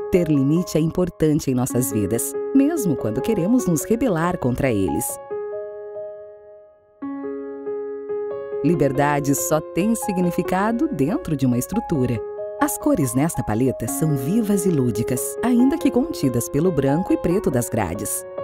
Ter limite é importante em nossas vidas, mesmo quando queremos nos rebelar contra eles. Liberdade só tem significado dentro de uma estrutura. As cores nesta paleta são vivas e lúdicas, ainda que contidas pelo branco e preto das grades.